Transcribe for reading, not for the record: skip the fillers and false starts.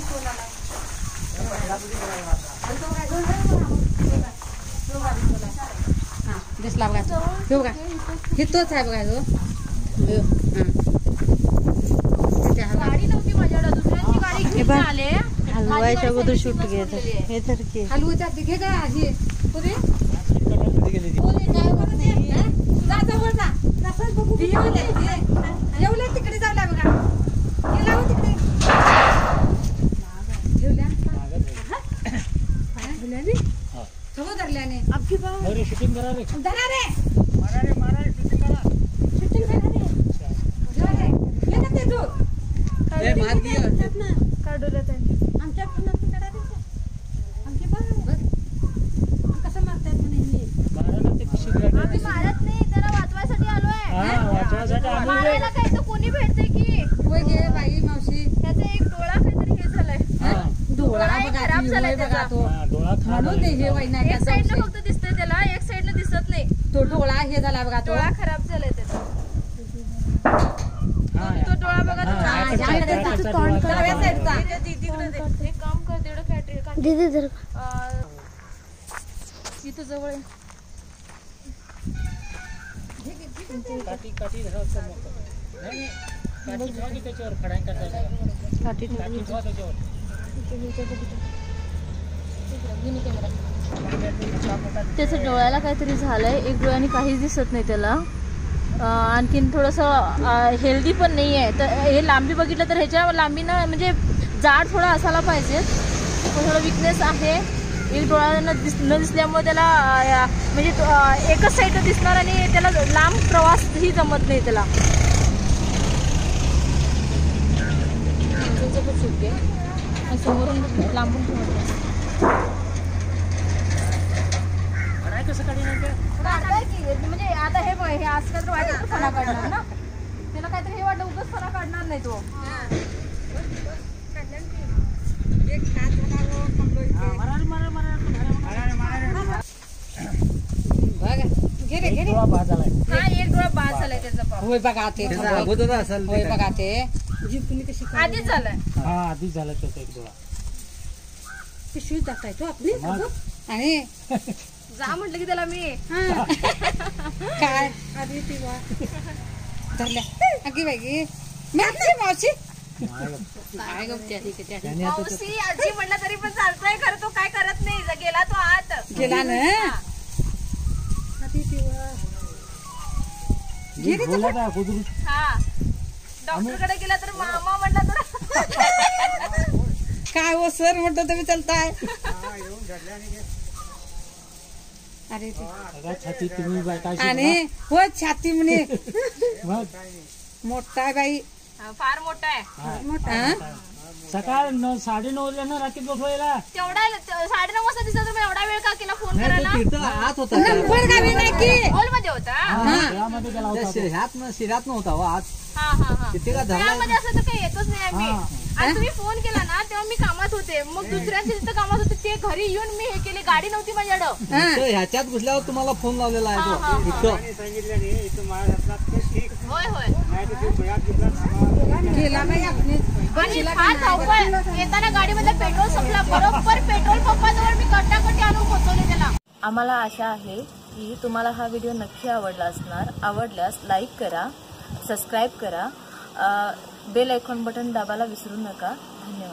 दिसला बघा तो बघा हे तोच आहे बघा तो गाडी नव्हती माझ्याकडे दुसऱ्यांची गाडी घेऊन आले हलवायच्या अगोदर शूट घेत हे तर की हलवायच्या घे का हे पुरे येवले तिकडे जाऊला बघा गेला हो तिकडे धरल्याने अबकी बाबा शूटिंग करा रे धरा रे मारा रे शूटिंग करा रे ये ना ते जो ए मार दिया ना काढवलं त्यांनी आमच्या पुण्यात काढा रे आमची बघ कसं मारतात म्हणे मारा ना ते कशी आम्ही मारत नाही त्याला वाचवायसाठी आलोय हां वाचवायसाठी आम्ही मारायला काय तर कोणी भेटते की होय गे बाई मावशी त्याचा एक डोळा काहीतरी हे झालाय डोळा खराब झालाय त्याचा डोळा म्हणून ते हे वैना एक साइडला फक्त दिसतंय त्याला एक साइडला दिसत नाही तो डोळा हे झाला बघा डोळा खराब झालाय त्याचा तो डोळा बघा तो तोंड कराव्या साइडचा दीदीकडे एक काम कर तेवढं कॅटरी दीदी जर इथं जवळ आहे काटी धरायचं नाही काटी ठेवा त्याच्यावर फडाई करता काटी ठेवा त्याच्यावर त्याच्या डोळ्याला काहीतरी झालंय एक डोळ्याने काहीच दिसत नाही त्याला आणखीन थोडंसं हेल्दी पण नाही आहे तर हे लांबी बघितलं तर ह्याच्या लांबीनं म्हणजे जाड थोडा असायला पाहिजे थोडं विकनेस आहे एक डोळा न दिसल्यामुळे त्याला म्हणजे एकच साईड दिसणार आणि त्याला लांब प्रवासही जमत नाही त्याला समोरून लांबून कसं काढणार म्हणजे आता हे बघ हे आज तर वाटत फणा काढणार ना त्याला काहीतरी हे वाटलं उगाच फणा काढणार नाही तो एक डोळा बाद झालाय त्याचा होय बघा ते होय बघा ते आधीच झालाय आधीच झाला त्याचा एक डोळा पिशवी जाताय तो आपली आणि जा म्हटलं की त्याला मी काय आधी ती धरल्या अगी बाई मावशी मावशी आजी म्हटलं तरी पण चालतोय खरं तो काय करत नाही गेला तो आत गेला ना डॉक्टर कडे गेला तर मामा म्हटला तर काय हो सर म्हटलं तुम्ही चालताय अरे छाती तुम्ही आणि हो छाती म्हणे मोठा आहे बाई फार मोठा आहे मोठा सकाळ 9:30 ना रात्री बसवायला तेवढा 9:30 वाजता दिसत तुम्ही एवढा वेळ का केला फोन करायला आत होता नंबर गावी नाही की हॉलमध्ये होता शिरात नव्हता आज मध्ये असं तर काही येतच नाही आम्ही आणि तुम्ही फोन केला ना तेव्हा मी कामात होते मग दुसऱ्यांच्या तिथं कामात होते ते घरी येऊन मी हे केले गाडी नव्हती माझ्याकडं ह्याच्यात घुसल्यावर तुम्हाला फोन लावलेला आहे होय होय गेला नाही आणि फार धावपळ येताना गाडीमध्ये पेट्रोल संपला बरोबर पेट्रोल पंपाजवळ मी कटाकटी आणून पोहोचवले त्याला आम्हाला आशा आहे की तुम्हाला हा व्हिडिओ नक्की आवडला असणार आवडल्यास लाईक करा सबस्क्राईब करा बेल आयकॉन बटन दाबायला विसरू नका धन्यवाद